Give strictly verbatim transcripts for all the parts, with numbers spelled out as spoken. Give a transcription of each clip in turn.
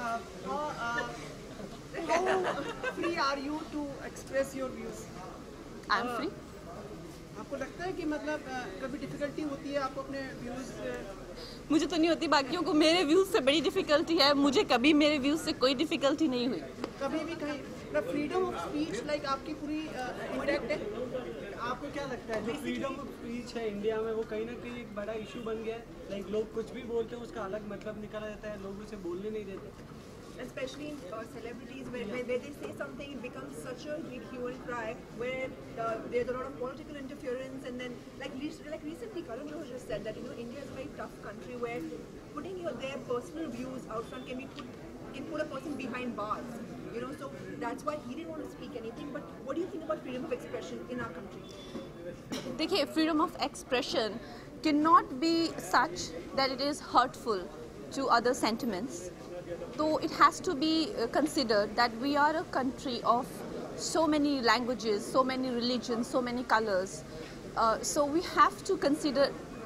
uh, how, uh, how free are you to express your views? I am free. आपको लगता है कि मतलब uh, कभी डिफिकल्टी होती है आपको अपने व्यूज? मुझे तो नहीं होती, बाकियों को मेरे व्यूज से बड़ी डिफिकल्टी है। मुझे कभी मेरे व्यूज से कोई डिफिकल्टी नहीं हुई। कभी भी कहीं मतलब फ्रीडम ऑफ स्पीच लाइक आपकी पूरी इंटैक्ट है? आपको क्या लगता है जो फ्रीडम ऑफ स्पीच है इंडिया में वो कहीं ना कहीं एक बड़ा इशू बन गया है? लाइक लोग कुछ भी बोलते हैं उसका अलग मतलब निकाला जाता है, लोग उसे बोलने नहीं देते। Especially in uh, celebrities, where, where, where they say something, it becomes such a big hue and cry, where uh, there's a lot of political interference, and then like like recently, Karan Johar just said that you know India is a very tough country where putting your their personal views out front can be put can put a person behind bars, you know. So that's why he didn't want to speak anything. But what do you think about freedom of expression in our country? देखिए, freedom of expression cannot be such that it is hurtful to other sentiments. So it has to be considered that we are a country of so many languages, so many religions, so many colors. Uh, so we have to consider.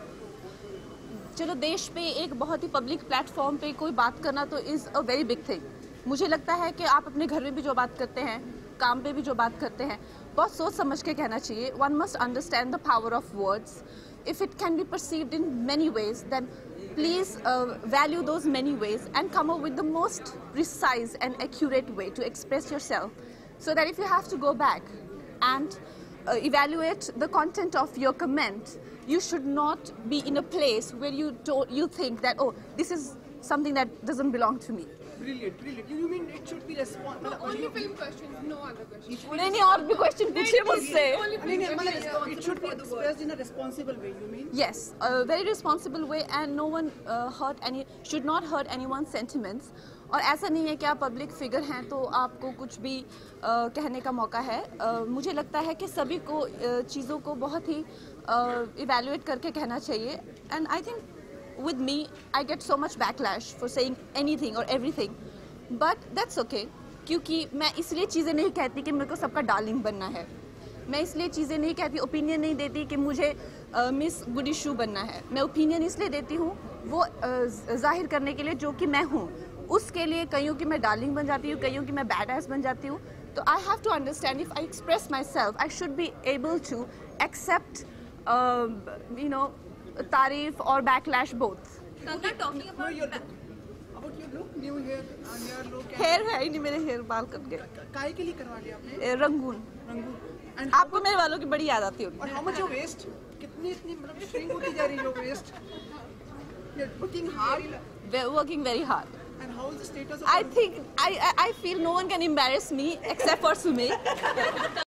चलो, देश पे एक बहुत ही public platform पे कोई बात करना तो is a very big thing. मुझे लगता है कि आप अपने घर में भी जो बात करते हैं, काम पे भी जो बात करते हैं, बहुत सोच समझ के कहना चाहिए। One must understand the power of words. If it can be perceived in many ways, then please uh, value those many ways and come up with the most precise and accurate way to express yourself, so that if you have to go back and uh, evaluate the content of your comment, you should not be in a place where you don't, you think that, oh, this is something that doesn't belong to me. Brilliant, brilliant. You mean it should be responsible? No, only film questions, no other questions. नहीं नहीं, और भी question पूछिए मुझसे। नहीं नहीं, मतलब it should be expressed in a responsible way. You mean? Yes, a very responsible way, and no one uh, hurt any should not hurt anyone's sentiments. और ऐसा नहीं है कि आप पब्लिक फिगर हैं तो आपको कुछ भी uh, कहने का मौका है। uh, मुझे लगता है कि सभी को uh, चीज़ों को बहुत ही इवैल्यूएट uh, करके कहना चाहिए। And I think with me I get so much backlash for saying anything or everything, but that's okay, क्योंकि मैं इसलिए चीज़ें नहीं कहती कि मेरे को सबका डार्लिंग बनना है। मैं इसलिए चीज़ें नहीं कहती, ओपिनियन नहीं देती कि मुझे मिस गुड इशू बनना है। मैं ओपिनियन इसलिए देती हूँ वो uh, जाहिर करने के लिए जो कि मैं हूँ। उसके लिए कईयों की मैं डार्लिंग बन जाती हूँ, कईयों की मैं बैड एस बन जाती हूँ। तो I have to understand, if I express my self I should be able to accept you know तारीफ और backlash both. Talking about your look. About your look, new hair, and your look. Hair है ही नहीं मेरे, hair बाल cut गए। काय के लिए करवा लिया आपने? रंगून। रंगून। And आपको मेरे वालों की बड़ी याद आती होगी। और how much your waist? कितनी इतनी मतलब shrink होती जा रही है your waist? You're working hard. We're working very hard. And how is the status of? I think I I I feel no one can embarrass me except for Sumit.